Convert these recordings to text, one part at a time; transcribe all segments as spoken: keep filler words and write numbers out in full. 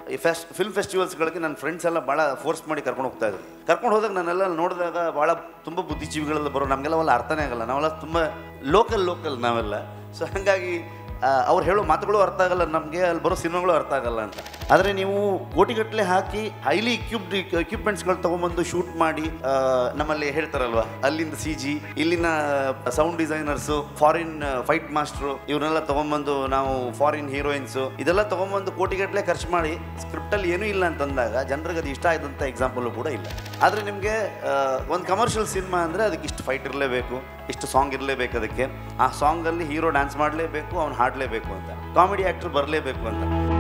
ಈ fest film ಫೆಸ್ಟಿವಲ್ಸ್ಗಳಿಗೆ ನನ್ನ friends ಎಲ್ಲ ಭಾಳ ಫೋರ್ಸ್ ಮಾಡಿ ಕರ್ಕೊಂಡು ಹೋಗ್ತಾಯಿದ್ರು. ಕರ್ಕೊಂಡು ಹೋದಾಗ ನಾನೆಲ್ಲ ನೋಡಿದಾಗ ಭಾಳ ತುಂಬ ಬುದ್ಧಿಜೀವಿಗಳೆಲ್ಲ ಬರೋ, ನಮಗೆಲ್ಲ ಅವೆಲ್ಲ ಅರ್ಥನೇ ಆಗಲ್ಲ, ನಾವೆಲ್ಲ ತುಂಬ ಲೋಕಲ್ ಲೋಕಲ್ ನಾವೆಲ್ಲ. ಸೊ ಹಾಗಾಗಿ ಅವ್ರು ಹೇಳೋ ಮಾತುಗಳು ಅರ್ಥ ಆಗಲ್ಲ ನಮಗೆ, ಅಲ್ಲಿ ಬರೋ ಸಿನಿಮಾಗಳು ಅರ್ಥ ಆಗಲ್ಲ ಅಂತ. ಆದರೆ ನೀವು ಕೋಟಿಗಟ್ಟಲೆ ಹಾಕಿ ಹೈಲಿ ಇಕ್ವಿಪ್ಡ್ ಎಕ್ವಿಪ್ಮೆಂಟ್ಸ್ಗಳು ತೊಗೊಂಬಂದು ಶೂಟ್ ಮಾಡಿ, ನಮ್ಮಲ್ಲಿ ಹೇಳ್ತಾರಲ್ವ, ಅಲ್ಲಿಂದ ಸಿ ಜಿ, ಇಲ್ಲಿನ ಸೌಂಡ್ ಡಿಸೈನರ್ಸು, ಫಾರಿನ್ ಫೈಟ್ ಮಾಸ್ಟ್ರು, ಇವನ್ನೆಲ್ಲ ತೊಗೊಂಬಂದು ನಾವು ಫಾರಿನ್ ಹೀರೋಯಿನ್ಸು ಇದೆಲ್ಲ ತೊಗೊಂಬಂದು ಕೋಟಿಗಟ್ಟಲೆ ಖರ್ಚು ಮಾಡಿ ಸ್ಕ್ರಿಪ್ಟಲ್ಲಿ ಏನೂ ಇಲ್ಲ ಅಂತಂದಾಗ ಜನರಿಗೆ ಅದು ಇಷ್ಟ ಆಯ್ತಂತ ಎಕ್ಸಾಂಪಲು ಕೂಡ ಇಲ್ಲ. ಆದರೆ ನಿಮಗೆ ಒಂದು ಕಮರ್ಷಿಯಲ್ ಸಿನಿಮಾ ಅಂದರೆ ಅದಕ್ಕೆ ಇಷ್ಟು ಫೈಟ್ ಇರಲೇಬೇಕು, ಇಷ್ಟು ಸಾಂಗ್ ಇರಲೇಬೇಕು, ಅದಕ್ಕೆ ಆ ಸಾಂಗಲ್ಲಿ ಹೀರೋ ಡ್ಯಾನ್ಸ್ ಮಾಡಲೇಬೇಕು, ಅವ್ನು ಹಾಡಲೇಬೇಕು ಅಂತ, ಕಾಮಿಡಿ ಆ್ಯಕ್ಟ್ರ್ ಬರಲೇಬೇಕು ಅಂತ.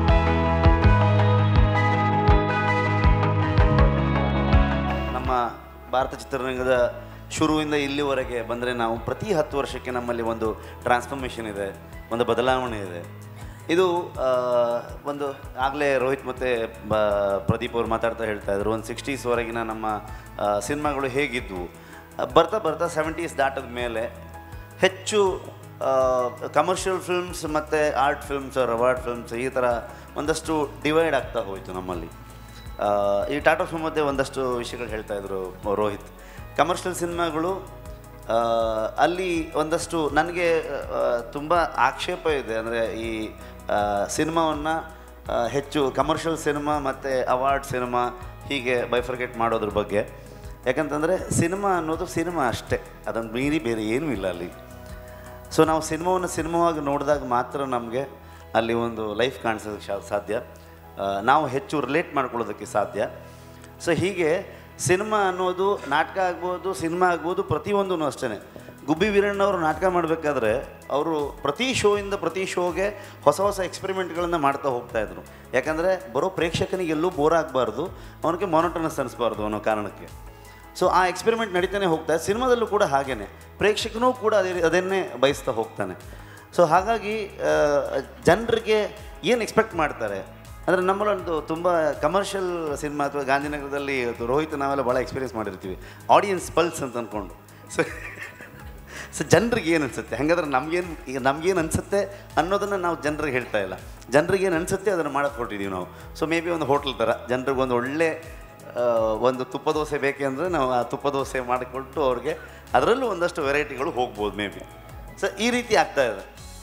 ನಮ್ಮ ಭಾರತ ಚಿತ್ರರಂಗದ ಶುರುವಿಂದ ಇಲ್ಲಿವರೆಗೆ ಬಂದರೆ ನಾವು ಪ್ರತಿ ಹತ್ತು ವರ್ಷಕ್ಕೆ ನಮ್ಮಲ್ಲಿ ಒಂದು ಟ್ರಾನ್ಸ್ಫಾರ್ಮೇಷನ್ ಇದೆ, ಒಂದು ಬದಲಾವಣೆ ಇದೆ. ಇದು ಒಂದು ಆಗಲೇ ರೋಹಿತ್ ಮತ್ತು ಬ ಪ್ರದೀಪ್ ಅವರು ಮಾತಾಡ್ತಾ ಹೇಳ್ತಾಯಿದ್ರು, ಒಂದು ಸಿಕ್ಸ್ಟೀಸ್ವರೆಗಿನ ನಮ್ಮ ಸಿನಿಮಾಗಳು ಹೇಗಿದ್ವು, ಬರ್ತಾ ಬರ್ತಾ ಸೆವೆಂಟೀಸ್ ದಾಟದ ಮೇಲೆ ಹೆಚ್ಚು ಕಮರ್ಷಿಯಲ್ ಫಿಲ್ಮ್ಸ್ ಮತ್ತು ಆರ್ಟ್ ಫಿಲ್ಮ್ಸ್, ಅವಾರ್ಡ್ ಫಿಲ್ಮ್ಸ್ ಈ ಥರ ಒಂದಷ್ಟು ಡಿವೈಡ್ ಆಗ್ತಾ ಹೋಯಿತು ನಮ್ಮಲ್ಲಿ. ಈ ಟಾಟಾ ಫಿಲ್ಮ್ ಮಧ್ಯೆ ಒಂದಷ್ಟು ವಿಷಯಗಳು ಹೇಳ್ತಾಯಿದ್ರು ರೋಹಿತ್. ಕಮರ್ಷಿಯಲ್ ಸಿನಿಮಾಗಳು ಅಲ್ಲಿ ಒಂದಷ್ಟು ನನಗೆ ತುಂಬ ಆಕ್ಷೇಪ ಇದೆ. ಅಂದರೆ ಈ ಸಿನಿಮಾವನ್ನು ಹೆಚ್ಚು ಕಮರ್ಷಿಯಲ್ ಸಿನಿಮಾ ಮತ್ತು ಅವಾರ್ಡ್ ಸಿನಿಮಾ ಹೀಗೆ ಬೈಫರ್ಗೇಟ್ ಮಾಡೋದ್ರ ಬಗ್ಗೆ. ಯಾಕಂತಂದರೆ ಸಿನಿಮಾ ಅನ್ನೋದು ಸಿನಿಮಾ ಅಷ್ಟೇ, ಅದನ್ನು ಮೀರಿ ಬೇರೆ ಏನೂ ಇಲ್ಲ ಅಲ್ಲಿ. ಸೊ ನಾವು ಸಿನಿಮಾವನ್ನು ಸಿನಿಮಾವಾಗಿ ನೋಡಿದಾಗ ಮಾತ್ರ ನಮಗೆ ಅಲ್ಲಿ ಒಂದು ಲೈಫ್ ಕಾಣಿಸೋದಕ್ಕೆ ಸಾಧ್ಯ, ನಾವು ಹೆಚ್ಚು ರಿಲೇಟ್ ಮಾಡ್ಕೊಳ್ಳೋದಕ್ಕೆ ಸಾಧ್ಯ. ಸೊ ಹೀಗೆ ಸಿನಿಮಾ ಅನ್ನೋದು ನಾಟಕ ಆಗ್ಬೋದು, ಸಿನಿಮಾ ಆಗ್ಬೋದು, ಪ್ರತಿಯೊಂದೂ ಅಷ್ಟೇ. ಗುಬ್ಬಿ ವೀರಣ್ಣವರು ನಾಟಕ ಮಾಡಬೇಕಾದ್ರೆ ಅವರು ಪ್ರತಿ ಶೋಯಿಂದ ಪ್ರತಿ ಶೋಗೆ ಹೊಸ ಹೊಸ ಎಕ್ಸ್ಪೆರಿಮೆಂಟ್ಗಳನ್ನು ಮಾಡ್ತಾ ಹೋಗ್ತಾಯಿದ್ರು. ಯಾಕಂದರೆ ಬರೋ ಪ್ರೇಕ್ಷಕನಿಗೆ ಎಲ್ಲೂ ಬೋರ್ ಆಗಬಾರ್ದು, ಅವನಿಗೆ ಮೊನೋಟನಸ್ ಅನಿಸ್ಬಾರ್ದು ಅನ್ನೋ ಕಾರಣಕ್ಕೆ. ಸೊ ಆ ಎಕ್ಸ್ಪೆರಿಮೆಂಟ್ ನಡೀತಾನೆ ಹೋಗ್ತಾರೆ. ಸಿನಿಮಾದಲ್ಲೂ ಕೂಡ ಹಾಗೇ ಪ್ರೇಕ್ಷಕನೂ ಕೂಡ ಅದೇ ಅದನ್ನೇ ಬಯಸ್ತಾ ಹೋಗ್ತಾನೆ. ಸೊ ಹಾಗಾಗಿ ಜನರಿಗೆ ಏನು ಎಕ್ಸ್ಪೆಕ್ಟ್ ಮಾಡ್ತಾರೆ ಅಂದರೆ, ನಮ್ಮಲ್ಲೊಂದು ತುಂಬ ಕಮರ್ಷಿಯಲ್ ಸಿನಿಮಾ ಅಥವಾ ಗಾಂಧಿನಗರದಲ್ಲಿ ರೋಹಿತ್ ನಾವೆಲ್ಲ ಭಾಳ ಎಕ್ಸ್ಪೀರಿಯನ್ಸ್ ಮಾಡಿರ್ತೀವಿ, ಆಡಿಯನ್ಸ್ ಪಲ್ಸ್ ಅಂತ ಅಂದ್ಕೊಂಡು. ಸೊ ಸೊ ಜನರಿಗೆ ಏನು ಅನಿಸುತ್ತೆ, ಹಾಗಾದ್ರೆ ನಮಗೇನು ಈಗ ನಮಗೇನು ಅನಿಸುತ್ತೆ ಅನ್ನೋದನ್ನು ನಾವು ಜನರಿಗೆ ಹೇಳ್ತಾ ಇಲ್ಲ, ಜನರಿಗೆ ಏನು ಅನಿಸುತ್ತೆ ಅದನ್ನು ಮಾಡೋಕ್ಕೆ ಕೊಟ್ಟಿದ್ದೀವಿ ನಾವು. ಸೊ ಮೇ ಬಿ ಒಂದು ಹೋಟ್ಲ್ ಥರ ಜನರಿಗೆ ಒಂದು ಒಳ್ಳೆ ಒಂದು ತುಪ್ಪ ದೋಸೆ ಬೇಕೆ ಅಂದರೆ ನಾವು ಆ ತುಪ್ಪ ದೋಸೆ ಮಾಡಿಕೊಟ್ಟು ಅವ್ರಿಗೆ ಅದರಲ್ಲೂ ಒಂದಷ್ಟು ವೆರೈಟಿಗಳು ಹೋಗ್ಬೋದು ಮೇ ಬಿ. ಸೊ ಈ ರೀತಿ ಆಗ್ತಾಯಿದೆ.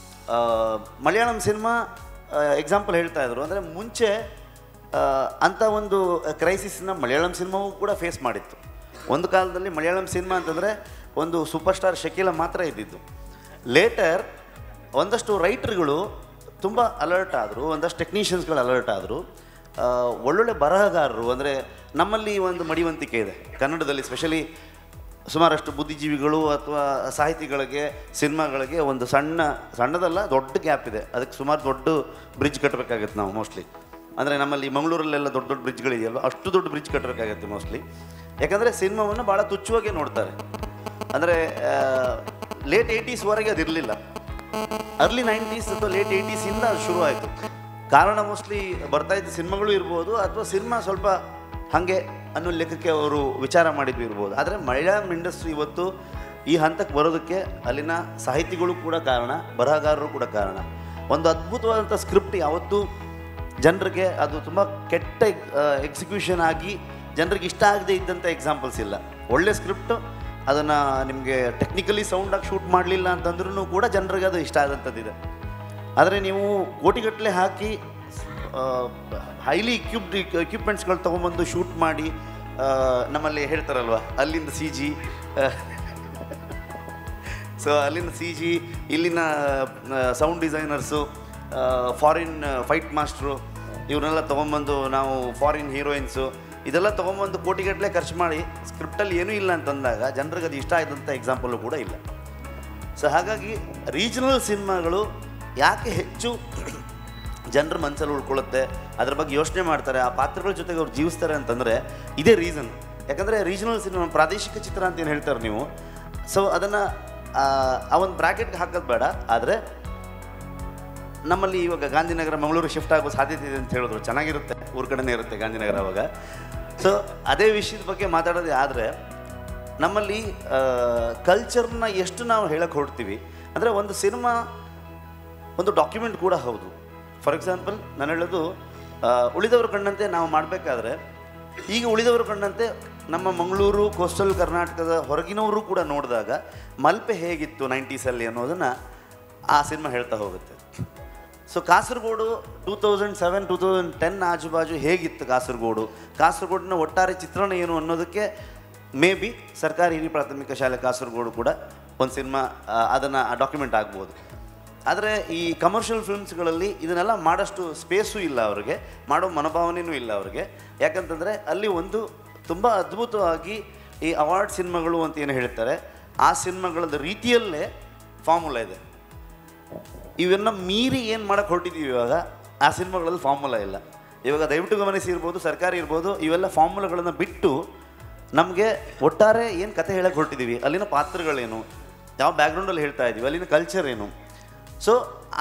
ಮಲಯಾಳಂ ಸಿನಿಮಾ ಎಕ್ಸಾಂಪಲ್ ಹೇಳ್ತಾಯಿದ್ರು. ಅಂದರೆ ಮುಂಚೆ ಅಂಥ ಒಂದು ಕ್ರೈಸಿಸ್ನ ಮಲಯಾಳಂ ಸಿನಿಮಾವು ಕೂಡ ಫೇಸ್ ಮಾಡಿತ್ತು. ಒಂದು ಕಾಲದಲ್ಲಿ ಮಲಯಾಳಂ ಸಿನಿಮಾ ಅಂತಂದರೆ ಒಂದು ಸೂಪರ್ ಸ್ಟಾರ್ ಶಕೀಲ ಮಾತ್ರ ಇದ್ದಿದ್ದು. ಲೇಟರ್ ಒಂದಷ್ಟು ರೈಟ್ರ್ಗಳು ತುಂಬ ಅಲರ್ಟ್ ಆದರು, ಒಂದಷ್ಟು ಟೆಕ್ನಿಷಿಯನ್ಸ್ಗಳು ಅಲರ್ಟ್ ಆದರು, ಒಳ್ಳೊಳ್ಳೆ ಬರಹಗಾರರು. ಅಂದರೆ ನಮ್ಮಲ್ಲಿ ಒಂದು ಮಡಿವಂತಿಕೆ ಇದೆ ಕನ್ನಡದಲ್ಲಿ, ಸ್ಪೆಷಲಿ ಸುಮಾರಷ್ಟು ಬುದ್ಧಿಜೀವಿಗಳು ಅಥವಾ ಸಾಹಿತಿಗಳಿಗೆ, ಸಿನಿಮಾಗಳಿಗೆ ಒಂದು ಸಣ್ಣ ಸಣ್ಣದಲ್ಲ ದೊಡ್ಡ ಗ್ಯಾಪ್ ಇದೆ. ಅದಕ್ಕೆ ಸುಮಾರು ದೊಡ್ಡ ಬ್ರಿಡ್ಜ್ ಕಟ್ಟಬೇಕಾಗತ್ತೆ ನಾವು ಮೋಸ್ಟ್ಲಿ. ಅಂದರೆ ನಮ್ಮಲ್ಲಿ ಮಂಗಳೂರಲ್ಲೆಲ್ಲ ದೊಡ್ಡ ದೊಡ್ಡ ಬ್ರಿಡ್ಜ್ಗಳಿದೆಯಲ್ವ, ಅಷ್ಟು ದೊಡ್ಡ ಬ್ರಿಡ್ಜ್ ಕಟ್ಟಬೇಕಾಗತ್ತೆ ಮೋಸ್ಟ್ಲಿ. ಯಾಕಂದರೆ ಸಿನಿಮಾವನ್ನು ಭಾಳ ತುಚ್ಛವಾಗಿ ನೋಡ್ತಾರೆ. ಅಂದರೆ ಲೇಟ್ ಏಯ್ಟೀಸ್ವರೆಗೆ ಅದಿರಲಿಲ್ಲ, ಅರ್ಲಿ ನೈಂಟೀಸ್ ಅಥವಾ ಲೇಟ್ ಏಯ್ಟೀಸಿಂದ ಅದು ಶುರು ಆಯಿತು. ಕಾರಣ ಮೋಸ್ಟ್ಲಿ ಬರ್ತಾಯಿದ್ದ ಸಿನಿಮಾಗಳು ಇರ್ಬೋದು, ಅಥವಾ ಸಿನಿಮಾ ಸ್ವಲ್ಪ ಹಾಗೆ ಅನ್ನೋ ಲೆಕ್ಕಕ್ಕೆ ಅವರು ವಿಚಾರ ಮಾಡಿದ್ದು ಇರ್ಬೋದು. ಆದರೆ ಮಲಯಾಳಂ ಇಂಡಸ್ಟ್ರಿ ಇವತ್ತು ಈ ಹಂತಕ್ಕೆ ಬರೋದಕ್ಕೆ ಅಲ್ಲಿನ ಸಾಹಿತಿಗಳು ಕೂಡ ಕಾರಣ, ಬರಹಗಾರರು ಕೂಡ ಕಾರಣ. ಒಂದು ಅದ್ಭುತವಾದಂಥ ಸ್ಕ್ರಿಪ್ಟ್ ಯಾವತ್ತೂ ಜನರಿಗೆ ಅದು ತುಂಬ ಕೆಟ್ಟ ಎಕ್ಸಿಕ್ಯೂಷನ್ ಆಗಿ ಜನರಿಗೆ ಇಷ್ಟ ಆಗದೆ ಇದ್ದಂಥ ಎಕ್ಸಾಂಪಲ್ಸ್ ಇಲ್ಲ. ಒಳ್ಳೆ ಸ್ಕ್ರಿಪ್ಟು ಅದನ್ನು ನಿಮಗೆ ಟೆಕ್ನಿಕಲಿ ಸೌಂಡಾಗಿ ಶೂಟ್ ಮಾಡಲಿಲ್ಲ ಅಂತಂದ್ರೂ ಕೂಡ ಜನರಿಗೆ ಅದು ಇಷ್ಟ ಆದಂಥದ್ದಿದೆ. ಆದರೆ ನೀವು ಕೋಟಿಗಟ್ಟಲೆ ಹಾಕಿ ಹೈಲಿ ಇಕ್ವಿಪ್ಡ್ ಎಕ್ವಿಪ್ಮೆಂಟ್ಸ್ಗಳು ತೊಗೊಂಬಂದು ಶೂಟ್ ಮಾಡಿ, ನಮ್ಮಲ್ಲಿ ಹೇಳ್ತಾರಲ್ವ, ಅಲ್ಲಿಂದ ಸಿ ಜಿ ಸೊ ಅಲ್ಲಿಂದ ಸಿ ಜಿ, ಇಲ್ಲಿನ ಸೌಂಡ್ ಡಿಸೈನರ್ಸು, ಫಾರಿನ್ ಫೈಟ್ ಮಾಸ್ಟ್ರು, ಇವನ್ನೆಲ್ಲ ತೊಗೊಂಬಂದು ನಾವು ಫಾರಿನ್ ಹೀರೋಯಿನ್ಸು ಇದೆಲ್ಲ ತೊಗೊಂಬಂದು ಕೋಟಿಗಟ್ಟಲೆ ಖರ್ಚು ಮಾಡಿ ಸ್ಕ್ರಿಪ್ಟಲ್ಲಿ ಏನೂ ಇಲ್ಲ ಅಂತಂದಾಗ ಜನರಿಗೆ ಅದು ಇಷ್ಟ ಆಯ್ತಂಥ ಎಕ್ಸಾಂಪಲ್ಲು ಕೂಡ ಇಲ್ಲ. ಸೊ ಹಾಗಾಗಿ ರೀಜನಲ್ ಸಿನಿಮಾಗಳು ಯಾಕೆ ಹೆಚ್ಚು ಜನರ ಮನಸ್ಸಲ್ಲಿ ಉಳ್ಕೊಳ್ಳುತ್ತೆ, ಅದ್ರ ಬಗ್ಗೆ ಯೋಚನೆ ಮಾಡ್ತಾರೆ, ಆ ಪಾತ್ರಗಳ ಜೊತೆಗೆ ಅವ್ರು ಜೀವಿಸ್ತಾರೆ ಅಂತಂದರೆ ಇದೇ ರೀಸನ್. ಯಾಕಂದರೆ ರೀಜನಲ್ ಸಿನಿಮಾ, ಪ್ರಾದೇಶಿಕ ಚಿತ್ರ ಅಂತ ಏನು ಹೇಳ್ತಾರೆ ನೀವು, ಸೊ ಅದನ್ನು ಆ ಒಂದು ಬ್ರ್ಯಾಕೆಟ್ಗೆ ಹಾಕೋದು ಬೇಡ. ಆದರೆ ನಮ್ಮಲ್ಲಿ ಇವಾಗ ಗಾಂಧಿನಗರ ಮಂಗಳೂರು ಶಿಫ್ಟ್ ಆಗೋ ಸಾಧ್ಯತೆ ಇದೆ ಅಂತ ಹೇಳಿದ್ರು, ಚೆನ್ನಾಗಿರುತ್ತೆ, ಊರ ಕಡೆನೇ ಇರುತ್ತೆ ಗಾಂಧಿನಗರ ಅವಾಗ. ಸೊ ಅದೇ ವಿಷಯದ ಬಗ್ಗೆ ಮಾತಾಡೋದೇ ಆದರೆ ನಮ್ಮಲ್ಲಿ ಕಲ್ಚರ್ನ ಎಷ್ಟು ನಾವು ಹೇಳಕ್ಕೆ ಹೊರಡ್ತೀವಿ ಅಂದರೆ, ಒಂದು ಸಿನಿಮಾ ಒಂದು ಡಾಕ್ಯುಮೆಂಟ್ ಕೂಡ ಹೌದು. ಫಾರ್ ಎಕ್ಸಾಂಪಲ್ ನಾನು ಹೇಳೋದು, ಉಳಿದವರು ಕಂಡಂತೆ ನಾವು ಮಾಡಬೇಕಾದ್ರೆ ಈಗ ಉಳಿದವರು ಕಂಡಂತೆ ನಮ್ಮ ಮಂಗಳೂರು ಕೋಸ್ಟಲ್ ಕರ್ನಾಟಕದ ಹೊರಗಿನವರು ಕೂಡ ನೋಡಿದಾಗ ಮಲ್ಪೆ ಹೇಗಿತ್ತು ನೈಂಟೀಸಲ್ಲಿ ಅನ್ನೋದನ್ನು ಆ ಸಿನಿಮಾ ಹೇಳ್ತಾ ಹೋಗುತ್ತೆ. So Kasaragod two thousand seven two thousand ten ಆಜುಬಾಜು ಹೇಗಿತ್ತು ಕಾಸರಗೋಡು, ಕಾಸರಗೋಡಿನ ಒಟ್ಟಾರೆ ಚಿತ್ರಣ ಏನು ಅನ್ನೋದಕ್ಕೆ ಮೇ ಬಿ ಸರ್ಕಾರಿ ಹಿರಿಯ ಪ್ರಾಥಮಿಕ ಶಾಲೆ ಕಾಸರಗೋಡು ಕೂಡ ಒಂದು ಸಿನಿಮಾ ಅದನ್ನು ಡಾಕ್ಯುಮೆಂಟ್ ಆಗ್ಬೋದು. ಆದರೆ ಈ ಕಮರ್ಷಿಯಲ್ ಫಿಲ್ಮ್ಸ್ಗಳಲ್ಲಿ ಇದನ್ನೆಲ್ಲ ಮಾಡೋಷ್ಟು ಸ್ಪೇಸು ಇಲ್ಲ ಅವ್ರಿಗೆ, ಮಾಡೋ ಮನೋಭಾವನೆಯೂ ಇಲ್ಲ ಅವ್ರಿಗೆ. ಯಾಕಂತಂದರೆ ಅಲ್ಲಿ ಒಂದು ತುಂಬ ಅದ್ಭುತವಾಗಿ ಈ ಅವಾರ್ಡ್ ಸಿನಿಮಾಗಳು ಅಂತ ಏನು ಹೇಳ್ತಾರೆ ಆ ಸಿನಿಮಾಗಳದ ರೀತಿಯಲ್ಲೇ ಫಾರ್ಮುಲಾ ಇದೆ. ಇವೆಲ್ಲ ಮೀರಿ ಏನು ಮಾಡೋಕ್ಕೆ ಹೊರಟಿದ್ದೀವಿ ಇವಾಗ, ಆ ಸಿನಿಮಾಗಳಲ್ಲಿ ಫಾರ್ಮುಲಾ ಇಲ್ಲ. ಇವಾಗ ದಯವಿಟ್ಟು ಗಮನಿಸಿ ಇರ್ಬೋದು, ಸರ್ಕಾರಿ ಇರ್ಬೋದು, ಇವೆಲ್ಲ ಫಾರ್ಮುಲಾಗಳನ್ನು ಬಿಟ್ಟು ನಮಗೆ ಒಟ್ಟಾರೆ ಏನು ಕತೆ ಹೇಳಕ್ಕೆ ಹೊರಟಿದ್ದೀವಿ, ಅಲ್ಲಿನ ಪಾತ್ರಗಳೇನು, ಯಾವ ಬ್ಯಾಕ್ಗ್ರೌಂಡಲ್ಲಿ ಹೇಳ್ತಾ ಇದ್ದೀವಿ, ಅಲ್ಲಿನ ಕಲ್ಚರ್ ಏನು, ಸೊ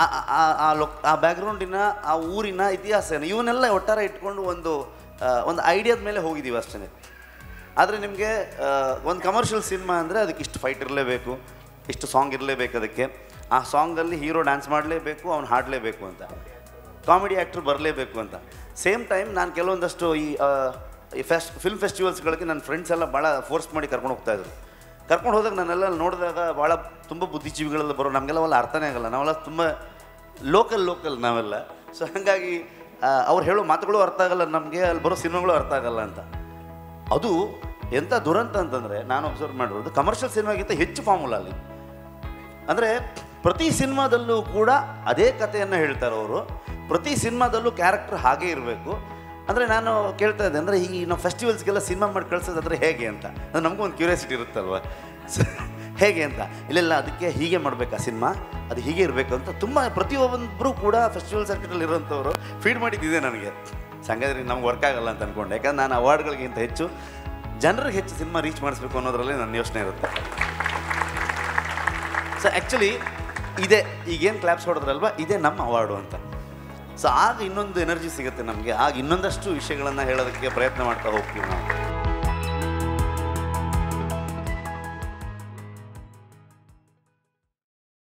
ಆ ಲೊಕ್ ಆ ಬ್ಯಾಕ್ಗ್ರೌಂಡಿನ ಆ ಊರಿನ ಇತಿಹಾಸ ಏನು, ಇವನ್ನೆಲ್ಲ ಒಟ್ಟಾರೆ ಇಟ್ಕೊಂಡು ಒಂದು ಒಂದು ಐಡಿಯಾದ ಮೇಲೆ ಹೋಗಿದ್ದೀವಿ ಅಷ್ಟೇ. ಆದರೆ ನಿಮಗೆ ಒಂದು ಕಮರ್ಷಿಯಲ್ ಸಿನಿಮಾ ಅಂದರೆ ಅದಕ್ಕೆ ಇಷ್ಟು ಫೈಟ್ ಇರಲೇಬೇಕು, ಇಷ್ಟು ಸಾಂಗ್ ಇರಲೇಬೇಕು, ಅದಕ್ಕೆ ಆ ಸಾಂಗಲ್ಲಿ ಹೀರೋ ಡ್ಯಾನ್ಸ್ ಮಾಡಲೇಬೇಕು, ಅವ್ನು ಹಾಡಲೇಬೇಕು ಅಂತ, ಕಾಮಿಡಿ ಆ್ಯಕ್ಟ್ರ್ ಬರಲೇಬೇಕು ಅಂತ. ಸೇಮ್ ಟೈಮ್ ನಾನು ಕೆಲವೊಂದಷ್ಟು ಈ ಈ ಫೆಸ್ಟ್ ಫಿಲ್ಮ್ ಫೆಸ್ಟಿವಲ್ಸ್ಗಳಿಗೆ ನನ್ನ ಫ್ರೆಂಡ್ಸ್ ಎಲ್ಲ ಭಾಳ ಫೋರ್ಸ್ ಮಾಡಿ ಕರ್ಕೊಂಡು ಹೋಗ್ತಾಯಿದ್ರು. ಕರ್ಕೊಂಡು ಹೋದಾಗ ನಾನೆಲ್ಲ ನೋಡಿದಾಗ ಭಾಳ ತುಂಬ ಬುದ್ಧಿಜೀವಿಗಳೆಲ್ಲ ಬರೋ, ನಮಗೆಲ್ಲ ಅವೆಲ್ಲ ಅರ್ಥನೇ ಆಗಲ್ಲ, ನಾವೆಲ್ಲ ತುಂಬ ಲೋಕಲ್ ಲೋಕಲ್ ನಾವೆಲ್ಲ. ಸೊ ಹಾಗಾಗಿ ಅವ್ರು ಹೇಳೋ ಮಾತುಗಳು ಅರ್ಥ ಆಗಲ್ಲ ನಮಗೆ, ಅಲ್ಲಿ ಬರೋ ಸಿನಿಮಾಗಳು ಅರ್ಥ ಆಗಲ್ಲ ಅಂತ. ಅದು ಎಂಥ ದುರಂತ ಅಂತಂದರೆ ನಾನು ಅಬ್ಸರ್ವ್ ಮಾಡಿರೋದು ಕಮರ್ಷಿಯಲ್ ಸಿನಿಮಾಗಿಂತ ಹೆಚ್ಚು ಫಾರ್ಮುಲಾ ಅಲ್ಲಿ. ಅಂದರೆ ಪ್ರತಿ ಸಿನಿಮಾದಲ್ಲೂ ಕೂಡ ಅದೇ ಕಥೆಯನ್ನು ಹೇಳ್ತಾರೆ ಅವರು, ಪ್ರತಿ ಸಿನಿಮಾದಲ್ಲೂ ಕ್ಯಾರೆಕ್ಟರ್ ಹಾಗೇ ಇರಬೇಕು. ಅಂದರೆ ನಾನು ಕೇಳ್ತಾ ಇದ್ದೆ, ಅಂದರೆ ಈ ನಾವು ಫೆಸ್ಟಿವಲ್ಸ್ಗೆಲ್ಲ ಸಿನಿಮಾ ಮಾಡಿ ಕಳ್ಸೋದಾದರೆ ಹೇಗೆ ಅಂತ, ಅದು ನಮಗೂ ಒಂದು ಕ್ಯೂರಿಯಾಸಿಟಿ ಇರುತ್ತಲ್ವ, ಹೇಗೆ ಅಂತ. ಇಲ್ಲೆಲ್ಲ ಅದಕ್ಕೆ ಹೀಗೆ ಮಾಡಬೇಕಾ ಸಿನಿಮಾ, ಅದು ಹೀಗೆ ಇರಬೇಕು ಅಂತ ತುಂಬ ಪ್ರತಿಯೊಬ್ಬರು ಕೂಡ ಫೆಸ್ಟಿವಲ್ ಸರ್ಕಿಟಲ್ಲಿ ಇರೋಂಥವ್ರು ಫೀಡ್ ಮಾಡಿದ್ದಿದೆ ನನಗೆ. ಸಂಗತಿ ನಮ್ಗೆ ವರ್ಕ್ ಆಗಲ್ಲ ಅಂತ ಅಂದ್ಕೊಂಡೆ, ಯಾಕಂದ್ರೆ ನಾನು ಅವಾರ್ಡ್ಗಳಿಗಿಂತ ಹೆಚ್ಚು ಜನರಿಗೆ ಹೆಚ್ಚು ಸಿನಿಮಾ ರೀಚ್ ಮಾಡಿಸ್ಬೇಕು ಅನ್ನೋದ್ರಲ್ಲಿ ನನ್ನ ಯೋಚನೆ ಇರುತ್ತೆ. ಸೊ ಆ್ಯಕ್ಚುಲಿ ಇದೇ ಈಗೇನು ಕ್ಲಾಪ್ಸ್ ಹೊಡೆದ್ರಲ್ವ, ಇದೇ ನಮ್ಮ ಅವಾರ್ಡು ಅಂತ. ಸೊ ಆಗ ಇನ್ನೊಂದು ಎನರ್ಜಿ ಸಿಗುತ್ತೆ ನಮಗೆ, ಆಗ ಇನ್ನೊಂದಷ್ಟು ವಿಷಯಗಳನ್ನು ಹೇಳೋದಕ್ಕೆ ಪ್ರಯತ್ನ ಮಾಡ್ತಾ ಹೋಗ್ತೀವಿ ನಾವು.